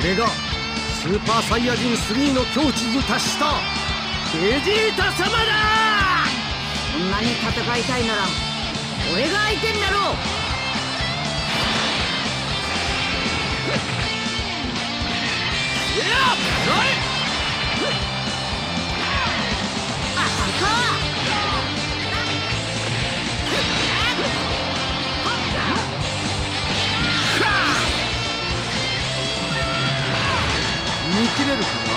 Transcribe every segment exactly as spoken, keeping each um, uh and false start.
れがスーパーサイヤ人スリーの境地に達したベジータ様だ。 そんなに戦いたいなら俺が相手になろう。 いやないあか見切れるかな。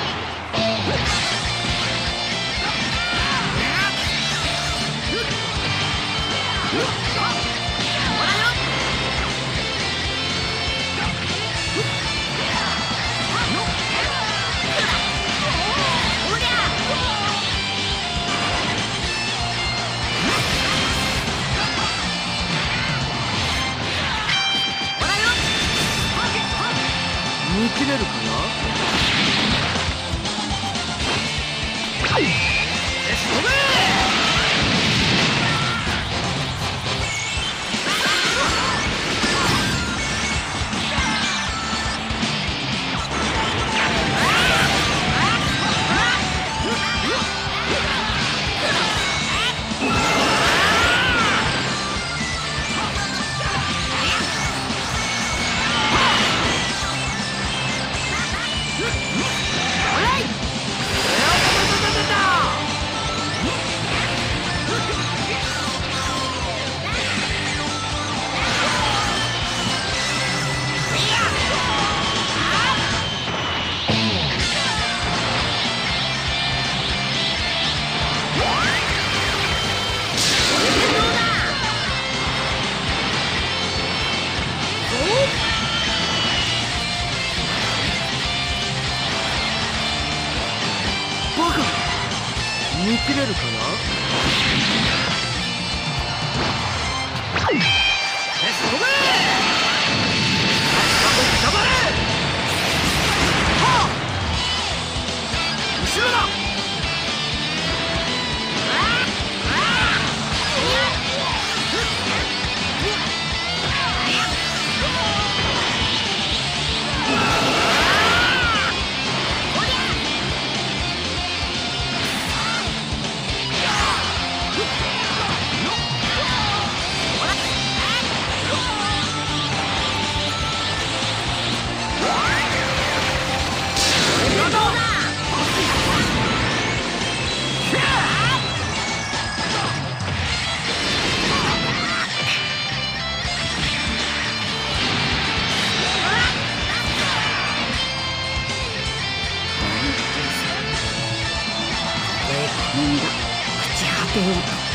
見切れるかな。飛べ。見切れるかな。飛べ。頑張れ。はあ、後ろだ。 なんだ朽ち果てようと。